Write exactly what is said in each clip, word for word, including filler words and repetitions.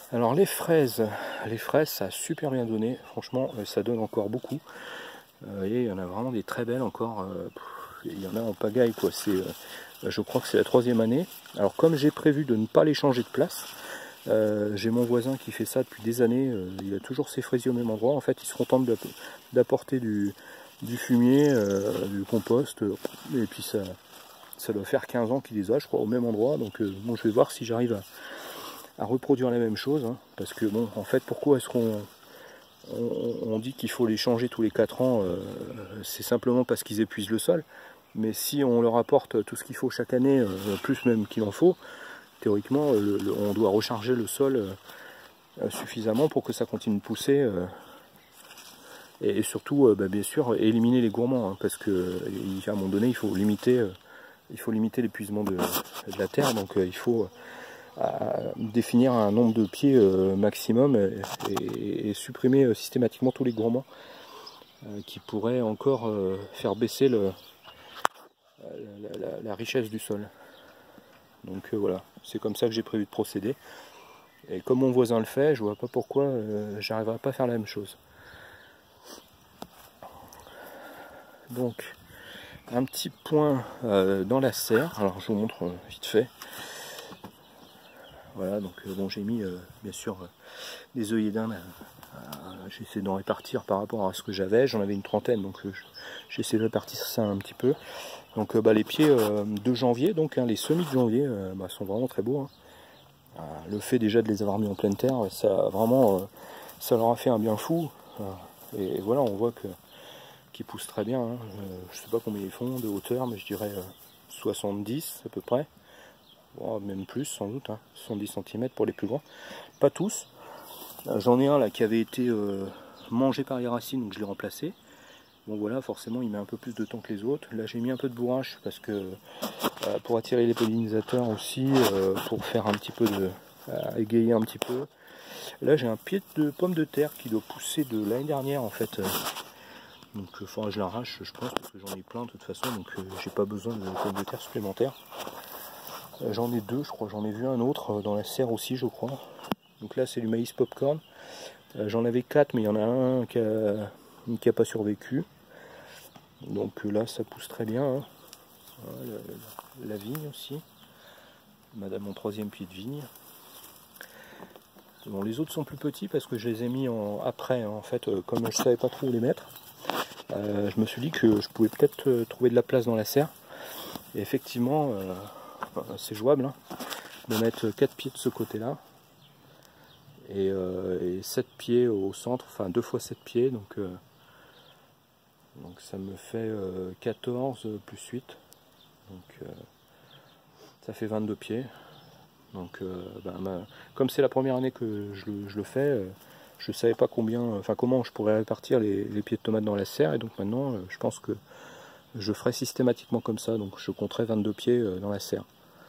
Alors les fraises, les fraises ça a super bien donné, franchement ça donne encore beaucoup. Euh, et il y en a vraiment des très belles encore, euh, pff, il y en a en pagaille quoi, c'est, euh, je crois que c'est la troisième année. Alors comme j'ai prévu de ne pas les changer de place, euh, j'ai mon voisin qui fait ça depuis des années, euh, il a toujours ses fraisiers au même endroit, en fait il se contente d'apporter du, du fumier, euh, du compost, et puis ça, ça doit faire quinze ans qu'il les a je crois au même endroit, donc euh, bon je vais voir si j'arrive à à reproduire la même chose, hein, parce que bon, en fait, pourquoi est-ce qu'on on, on dit qu'il faut les changer tous les quatre ans, euh, c'est simplement parce qu'ils épuisent le sol, mais si on leur apporte tout ce qu'il faut chaque année, euh, plus même qu'il en faut, théoriquement, le, le, on doit recharger le sol euh, suffisamment pour que ça continue de pousser, euh, et, et surtout, euh, bah, bien sûr, éliminer les gourmands, hein, parce que à un moment donné, il faut limiter, euh, il faut limiter l'épuisement de, de la terre, donc euh, il faut à définir un nombre de pieds euh, maximum et, et, et supprimer euh, systématiquement tous les gourmands euh, qui pourraient encore euh, faire baisser le, la, la, la richesse du sol. Donc euh, voilà, c'est comme ça que j'ai prévu de procéder. Et comme mon voisin le fait, je vois pas pourquoi euh, j'arriverai pas à faire la même chose. Donc un petit point euh, dans la serre, alors je vous montre euh, vite fait. Voilà, donc euh, bon, j'ai mis euh, bien sûr euh, des œillets d'Inde, euh, j'ai essayé d'en répartir par rapport à ce que j'avais, j'en avais une trentaine, donc euh, j'ai essayé de répartir ça un petit peu. Donc euh, bah, les pieds euh, de janvier, donc hein, les semis de janvier euh, bah, sont vraiment très beaux. Hein. Euh, le fait déjà de les avoir mis en pleine terre, ça vraiment, euh, ça leur a fait un bien fou. Euh, et, et voilà, on voit que qu'ils poussent très bien. Hein. Euh, je sais pas combien ils font de hauteur, mais je dirais euh, soixante-dix à peu près. Oh, même plus sans doute, hein, soixante-dix centimètres pour les plus grands. Pas tous. Euh, J'en ai un là qui avait été euh, mangé par les racines, donc je l'ai remplacé. Bon voilà, forcément il met un peu plus de temps que les autres. Là j'ai mis un peu de bourrache parce que euh, pour attirer les pollinisateurs aussi, euh, pour faire un petit peu de euh, égayer un petit peu. Là j'ai un pied de pomme de terre qui doit pousser de l'année dernière en fait. Donc il faudra que je l'arrache je pense parce que j'en ai plein de toute façon, donc euh, j'ai pas besoin de pomme de terre supplémentaire. J'en ai deux, je crois, j'en ai vu un autre dans la serre aussi, je crois. Donc là, c'est du maïs popcorn. Euh, J'en avais quatre, mais il y en a un qui a, qui a pas survécu. Donc là, ça pousse très bien. Hein. Voilà, la, la vigne aussi. Madame, mon troisième pied de vigne. Bon, les autres sont plus petits parce que je les ai mis en, après. Hein. En fait, euh, comme je savais pas trop où les mettre, euh, je me suis dit que je pouvais peut-être euh, trouver de la place dans la serre. Et effectivement, euh, c'est jouable hein, de mettre quatre pieds de ce côté-là. Et, euh, et sept pieds au centre, enfin deux fois sept pieds, donc, euh, donc ça me fait euh, quatorze plus huit, donc euh, ça fait vingt-deux pieds. Donc euh, ben, ben, comme c'est la première année que je le, je le fais, euh, je ne savais pas combien, enfin comment je pourrais répartir les, les pieds de tomates dans la serre, et donc maintenant euh, je pense que je ferai systématiquement comme ça, donc je compterai vingt-deux pieds euh, dans la serre.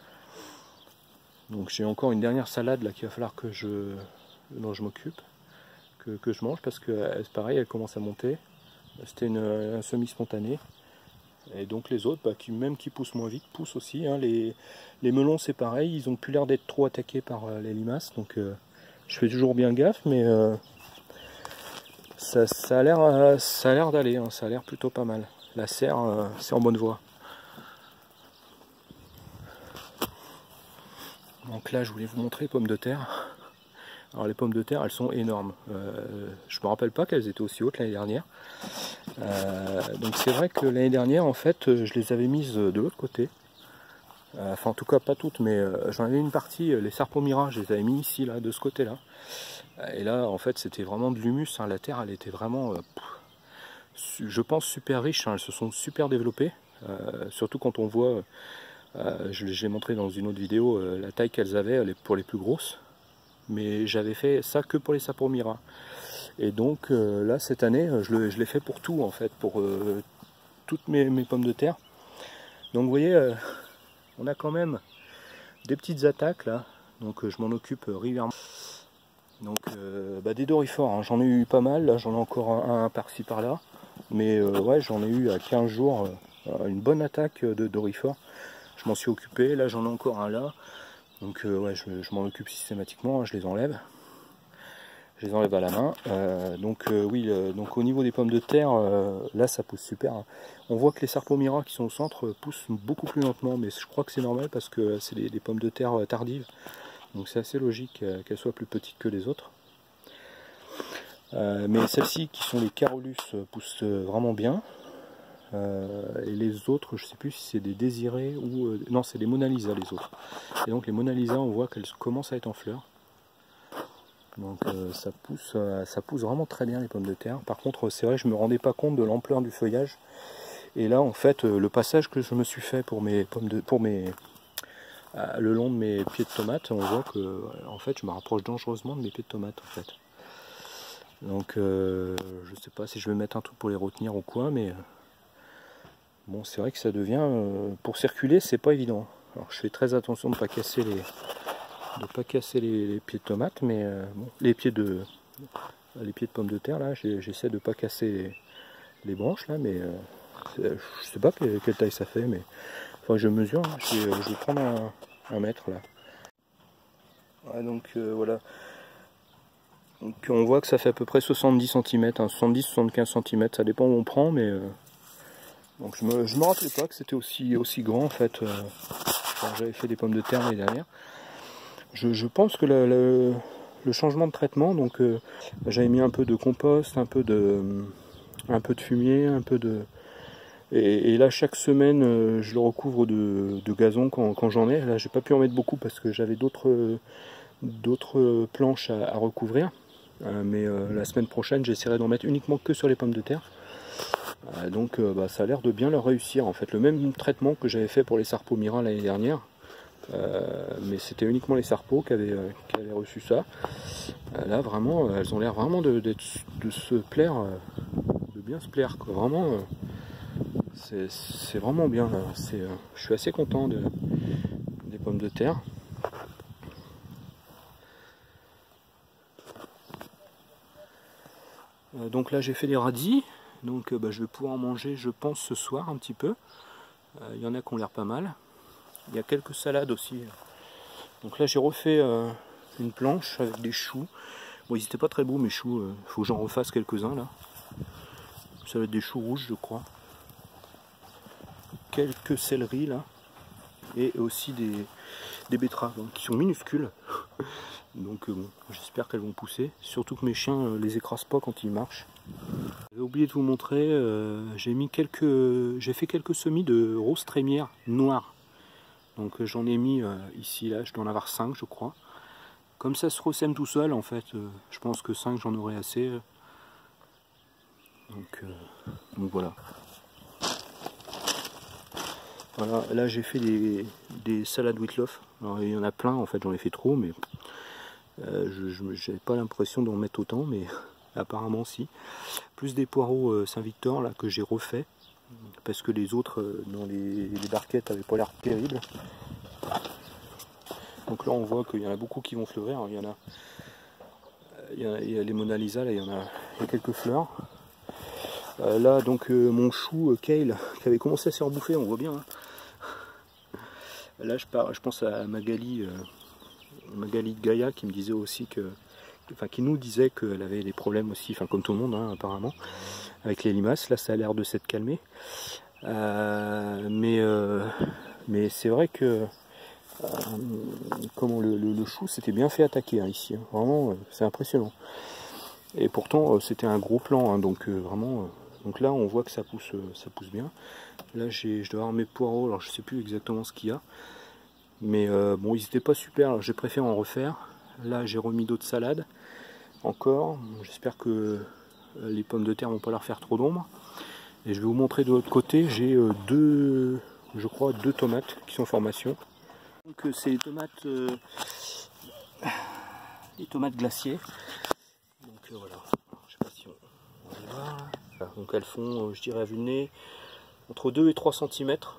Donc j'ai encore une dernière salade là qu'il va falloir que je dont je m'occupe, que, que je mange parce que c'est pareil, elle commence à monter. C'était un semi-spontané. Et donc les autres, bah, qui, même qui poussent moins vite, poussent aussi. Hein. Les, les melons c'est pareil, ils ont plus l'air d'être trop attaqués par euh, les limaces. Donc euh, je fais toujours bien gaffe, mais euh, ça, ça a l'air euh, ça a l'air d'aller, hein. Ça a l'air plutôt pas mal. La serre, euh, c'est en bonne voie. Donc là je voulais vous montrer les pommes de terre. Alors les pommes de terre, elles sont énormes. Euh, je me rappelle pas qu'elles étaient aussi hautes l'année dernière. Euh, donc c'est vrai que l'année dernière, en fait, je les avais mises de l'autre côté. Euh, enfin, en tout cas, pas toutes, mais euh, j'en avais une partie. Les Sarpomira, je les avais mis ici, là, de ce côté-là. Et là, en fait, c'était vraiment de l'humus. Hein. La terre, elle était vraiment, euh, pff, je pense, super riche. Hein. Elles se sont super développées. Euh, surtout quand on voit, euh, je l'ai montré dans une autre vidéo, euh, la taille qu'elles avaient pour les plus grosses. Mais j'avais fait ça que pour les Sapomira. Et donc euh, là cette année je l'ai fait pour tout en fait, pour euh, toutes mes, mes pommes de terre. Donc vous voyez, euh, on a quand même des petites attaques là, donc euh, je m'en occupe euh, régulièrement. Donc euh, bah, des dorifores, hein. J'en ai eu pas mal, là j'en ai encore un, un par-ci par-là. Mais euh, ouais, j'en ai eu à quinze jours euh, une bonne attaque de dorifores. Je m'en suis occupé, là j'en ai encore un là. Donc euh, ouais, je, je m'en occupe systématiquement, hein, je les enlève. je les enlève à la main. Euh, donc euh, oui, euh, donc au niveau des pommes de terre, euh, là ça pousse super. On voit que les Sarpomira qui sont au centre poussent beaucoup plus lentement, mais je crois que c'est normal parce que c'est des, des pommes de terre tardives. Donc c'est assez logique euh, qu'elles soient plus petites que les autres. Euh, mais celles-ci qui sont les Carolus poussent vraiment bien. Euh, et les autres, je sais plus si c'est des Désirés ou... Euh, non, c'est des Mona Lisa les autres. Et donc les Mona Lisa, on voit qu'elles commencent à être en fleurs. Donc euh, ça pousse, euh, ça pousse vraiment très bien les pommes de terre. Par contre, c'est vrai que je me rendais pas compte de l'ampleur du feuillage. Et là, en fait, euh, le passage que je me suis fait pour mes pommes de, pour mes, euh, le long de mes pieds de tomates, on voit que, euh, en fait, je me rapproche dangereusement de mes pieds de tomates, en fait. Donc, euh, je sais pas si je vais mettre un truc pour les retenir ou quoi, mais euh, bon, c'est vrai que ça devient, euh, pour circuler, c'est pas évident. Alors, je fais très attention de ne pas casser les de pas casser les, les pieds de tomates, mais euh, bon, les pieds de les pieds de pommes de terre là, j'essaie de pas casser les, les branches là, mais euh, je sais pas quelle, quelle taille ça fait, mais enfin je mesure, hein. je, vais, je vais prendre un, un mètre là. Ouais, donc euh, voilà. Donc on voit que ça fait à peu près soixante-dix centimètres, hein, soixante-dix à soixante-quinze centimètres, ça dépend où on prend, mais euh, donc je me, je me rappelais pas que c'était aussi, aussi grand en fait, euh, quand j'avais fait des pommes de terre l'année dernière. Je, je pense que le, le, le changement de traitement, donc euh, j'avais mis un peu de compost, un peu de, un peu de fumier, un peu de... Et, et là chaque semaine euh, je le recouvre de, de gazon quand, quand j'en ai. Là j'ai pas pu en mettre beaucoup parce que j'avais d'autres d'autres planches à, à recouvrir. Euh, mais euh, la semaine prochaine j'essaierai d'en mettre uniquement que sur les pommes de terre. Euh, donc euh, bah, ça a l'air de bien leur réussir en fait. Le même traitement que j'avais fait pour les Sarpomira l'année dernière. Euh, mais c'était uniquement les Sarpos qui avaient, euh, qui avaient reçu ça. Euh, là vraiment, euh, elles ont l'air vraiment de, de, de se plaire, euh, de bien se plaire quoi. Vraiment, euh, c'est vraiment bien. Euh, je suis assez content de, des pommes de terre. Euh, donc là j'ai fait des radis, donc euh, bah, je vais pouvoir en manger je pense ce soir un petit peu. Il euh, y en a qui ont l'air pas mal. Il y a quelques salades aussi. Donc là j'ai refait euh, une planche avec des choux. Bon, ils n'étaient pas très beaux mes choux, il euh, faut que j'en refasse quelques-uns là. Ça va être des choux rouges je crois. Quelques céleris là. Et aussi des, des betteraves donc, qui sont minuscules. Donc euh, bon, j'espère qu'elles vont pousser. Surtout que mes chiens euh, les écrasent pas quand ils marchent. J'ai oublié de vous montrer, euh, j'ai mis quelques. J'ai fait quelques semis de rose trémière noire. Donc j'en ai mis euh, ici, là, je dois en avoir cinq je crois. Comme ça se ressème tout seul en fait, euh, je pense que cinq j'en aurai assez. Donc, euh, donc voilà. Voilà, là j'ai fait des, des salades Whitloff. Alors il y en a plein en fait, j'en ai fait trop, mais euh, je n'avais pas l'impression d'en mettre autant, mais apparemment si. Plus des poireaux euh, Saint-Victor là que j'ai refait. Parce que les autres euh, dans les, les barquettes n'avaient pas l'air terribles. Donc là on voit qu'il y en a beaucoup qui vont fleurir. Il y en a, il y a, il y a les Mona Lisa, là il y en a, il y a quelques fleurs. Euh, là donc euh, mon chou euh, Kale qui avait commencé à se faire bouffer, on voit bien. Hein. Là je, pars, je pense à Magali, euh, Magali de Gaïa qui me disait aussi que, enfin qui nous disait qu'elle avait des problèmes aussi, enfin comme tout le monde hein, apparemment, avec les limaces. Là ça a l'air de s'être calmé. Euh, mais euh, mais c'est vrai que euh, comment le, le, le chou s'était bien fait attaquer hein, ici. Hein. Vraiment, euh, c'est impressionnant. Et pourtant euh, c'était un gros plan, hein, donc euh, vraiment. Euh, donc là on voit que ça pousse, euh, ça pousse bien. Là j'ai, je dois avoir mes poireaux, alors je sais plus exactement ce qu'il y a. Mais euh, bon, ils n'étaient pas super, j'ai préféré en refaire. Là j'ai remis d'autres salades. Encore, j'espère que les pommes de terre vont pas leur faire trop d'ombre. Et je vais vous montrer de l'autre côté, j'ai euh, deux, je crois, deux tomates qui sont en formation. Donc euh, c'est les tomates, euh, les tomates glaciers. Donc euh, voilà, je sais pas si on, on va les voir. Voilà, donc elles font, euh, je dirais à vue de nez, entre deux et trois centimètres.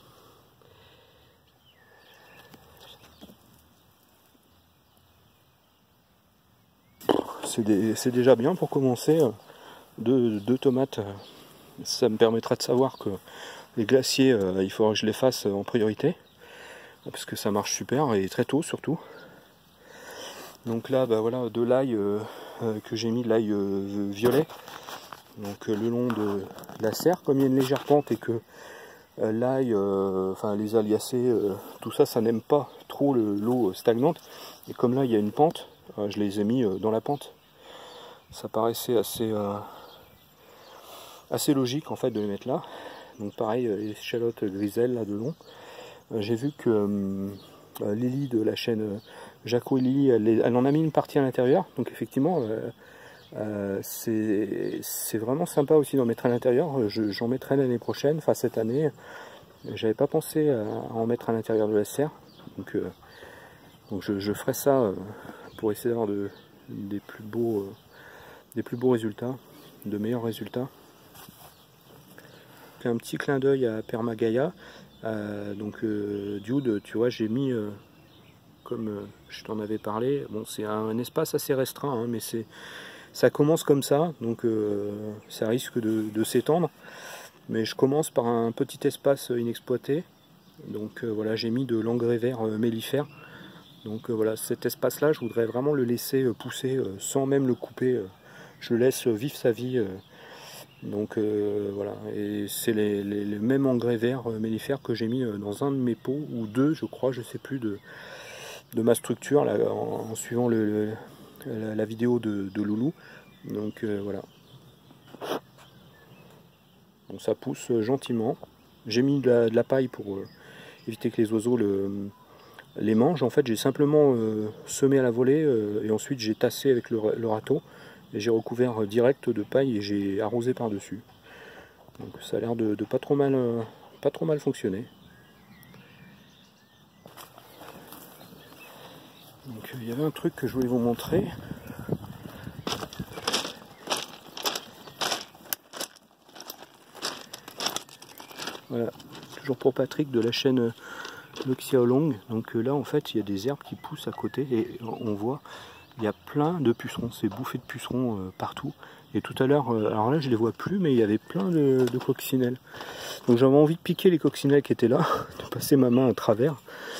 C'est déjà bien pour commencer. Deux, deux tomates, ça me permettra de savoir que les glaciers, euh, il faudra que je les fasse en priorité. Parce que ça marche super et très tôt surtout. Donc là, bah voilà, de l'ail, euh, euh, que j'ai mis de l'ail euh, violet, donc euh, le long de la serre. Comme il y a une légère pente et que euh, l'ail, euh, enfin les aliacées, euh, tout ça, ça n'aime pas trop l'eau stagnante. Et comme là il y a une pente, euh, je les ai mis euh, dans la pente. Ça paraissait assez, euh, assez logique en fait de les mettre là. Donc pareil, les échalotes griselles là de long. Euh, j'ai vu que euh, Lily de la chaîne euh, Jaco et Lily, elle, elle en a mis une partie à l'intérieur. Donc effectivement, euh, euh, c'est vraiment sympa aussi d'en mettre à l'intérieur. J'en mettrai l'année prochaine, enfin cette année. J'avais pas pensé à, à en mettre à l'intérieur de la serre. Donc, euh, donc je, je ferai ça euh, pour essayer d'avoir de, des plus beaux, euh, des plus beaux résultats, de meilleurs résultats. Un petit clin d'œil à Permagaia. Euh, donc euh, Dude, tu vois, j'ai mis, euh, comme euh, je t'en avais parlé, bon c'est un, un espace assez restreint, hein, mais c'est ça commence comme ça, donc euh, ça risque de, de s'étendre. Mais je commence par un petit espace inexploité. Donc euh, voilà, j'ai mis de l'engrais vert euh, mellifère. Donc euh, voilà, cet espace-là, je voudrais vraiment le laisser euh, pousser euh, sans même le couper. Euh, je le laisse vivre sa vie. Euh, donc euh, voilà, et c'est les, les, les mêmes engrais verts euh, mellifères que j'ai mis euh, dans un de mes pots, ou deux, je crois, je sais plus, de, de ma structure, là, en, en suivant le, le, la, la vidéo de, de Loulou. Donc euh, voilà. Donc ça pousse euh, gentiment. J'ai mis de la, de la paille pour euh, éviter que les oiseaux le, les mangent. En fait, j'ai simplement euh, semé à la volée euh, et ensuite j'ai tassé avec le, le râteau et j'ai recouvert euh, direct de paille et j'ai arrosé par-dessus. Donc ça a l'air de, de pas trop mal, euh, pas trop mal fonctionner. Donc il y avait un truc que je voulais vous montrer. Voilà, toujours pour Patrick de la chaîne Loxia Long. Donc là en fait il y a des herbes qui poussent à côté et on voit il y a plein de pucerons, c'est bouffé de pucerons euh, partout. Et tout à l'heure, euh, alors là je les vois plus, mais il y avait plein de, de coccinelles. Donc j'avais envie de piquer les coccinelles qui étaient là, de passer ma main à travers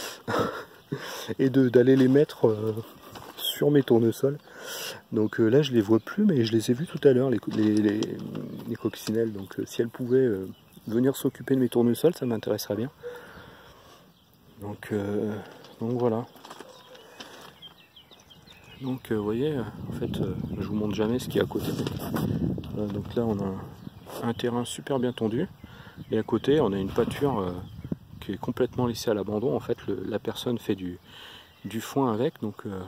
et d'aller les mettre euh, sur mes tournesols. Donc euh, là je les vois plus, mais je les ai vus tout à l'heure, les, les, les, les coccinelles. Donc euh, si elles pouvaient euh, venir s'occuper de mes tournesols, ça m'intéresserait bien. Donc, euh, donc voilà. Donc euh, vous voyez, en fait, euh, je vous montre jamais ce qu'il y a à côté. Euh, donc là on a un, un terrain super bien tendu. Et à côté on a une pâture euh, qui est complètement laissée à l'abandon. En fait le, la personne fait du, du foin avec. Donc, euh,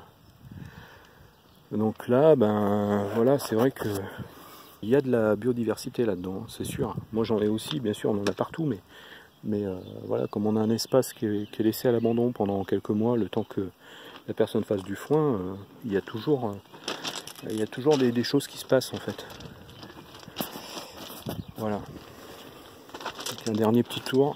donc là, ben voilà, c'est vrai que il y a de la biodiversité là-dedans, c'est sûr. Moi j'en ai aussi, bien sûr, on en a partout, mais, mais euh, voilà, comme on a un espace qui est, qui est laissé à l'abandon pendant quelques mois, le temps que la personne fasse du foin, euh, il y a toujours, euh, il y a toujours des, des choses qui se passent en fait. Voilà. Donc, un dernier petit tour.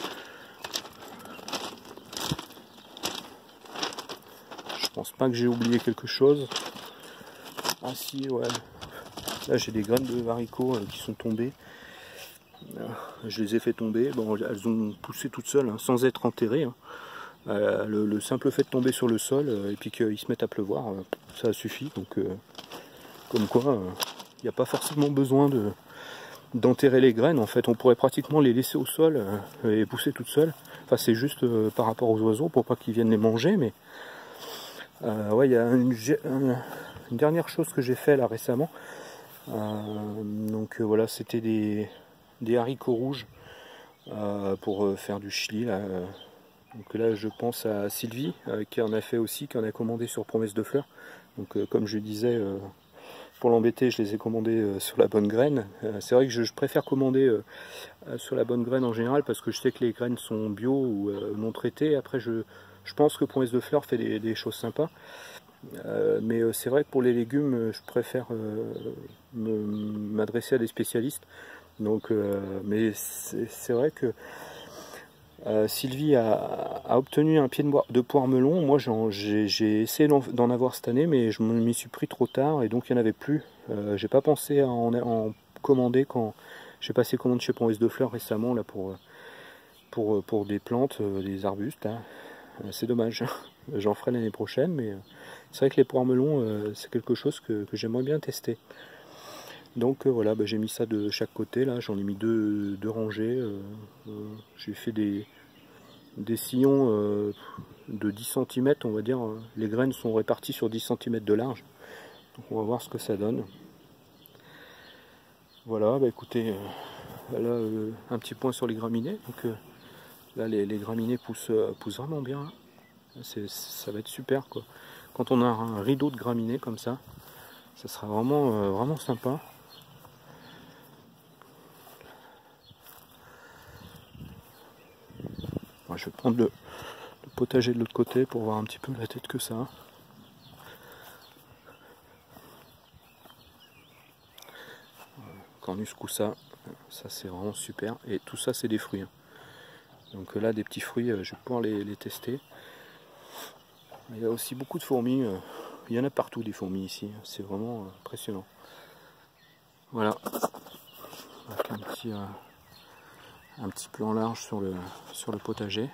Je pense pas que j'ai oublié quelque chose. Ah si, ouais. Là j'ai des graines de haricots euh, qui sont tombées. Euh, je les ai fait tomber. Bon, elles ont poussé toutes seules, hein, sans être enterrées. Hein. Euh, le, le simple fait de tomber sur le sol euh, et puis qu'ils se mettent à pleuvoir, euh, ça suffit. Donc, euh, comme quoi, il euh, n'y a pas forcément besoin de d'enterrer les graines. En fait, on pourrait pratiquement les laisser au sol euh, et pousser toutes seules. Enfin, c'est juste euh, par rapport aux oiseaux pour pas qu'ils viennent les manger. Mais euh, ouais, il y a une, une, une dernière chose que j'ai fait là récemment. Euh, donc euh, voilà, c'était des, des haricots rouges euh, pour euh, faire du chili là. Euh, donc là je pense à Sylvie euh, qui en a fait aussi, qui en a commandé sur Promesse de Fleurs. Donc euh, comme je disais, euh, pour l'embêter, je les ai commandés euh, sur la bonne graine. Euh, c'est vrai que je, je préfère commander euh, sur la bonne graine en général parce que je sais que les graines sont bio ou euh, non traitées. Après je, je pense que Promesse de Fleurs fait des, des choses sympas. Euh, mais euh, c'est vrai que pour les légumes, euh, je préfère euh, m'adresser à des spécialistes. Donc, euh, mais c'est vrai que euh, Sylvie a, a obtenu un pied de, de poire melon. Moi, j'ai essayé d'en avoir cette année, mais je m'y suis pris trop tard et donc il n'y en avait plus. Euh, j'ai pas pensé à en, en commander quand j'ai passé commande chez Promesse de Fleurs récemment là pour, pour, pour des plantes, des arbustes. Hein. c'est dommage. J'en ferai l'année prochaine, mais c'est vrai que les poires melons, euh, c'est quelque chose que, que j'aimerais bien tester. Donc euh, voilà, bah, j'ai mis ça de chaque côté, là j'en ai mis deux, deux rangées. Euh, euh, j'ai fait des, des sillons euh, de dix centimètres, on va dire. Les graines sont réparties sur dix centimètres de large. Donc on va voir ce que ça donne. Voilà, bah écoutez, euh, là euh, un petit point sur les graminées. Donc euh, là les, les graminées poussent, euh, poussent vraiment bien. C'est, ça va être super quoi. Quand on a un rideau de graminées comme ça, ça sera vraiment, euh, vraiment sympa. Bon, je vais prendre le, le potager de l'autre côté pour voir un petit peu la tête que ça a. Cornus coussa, ça c'est vraiment super. Et tout ça c'est des fruits. Hein. Donc là des petits fruits, je vais pouvoir les, les tester. Il y a aussi beaucoup de fourmis. Il y en a partout des fourmis ici. C'est vraiment impressionnant. Voilà. Avec un petit, euh, un petit plan large sur le, sur le potager.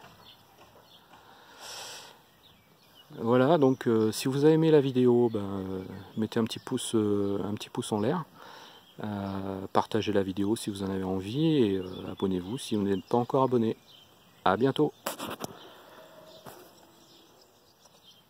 Voilà, donc euh, si vous avez aimé la vidéo, ben, euh, mettez un petit pouce, euh, un petit pouce en l'air. Euh, partagez la vidéo si vous en avez envie et euh, abonnez-vous si vous n'êtes pas encore abonné. À bientôt.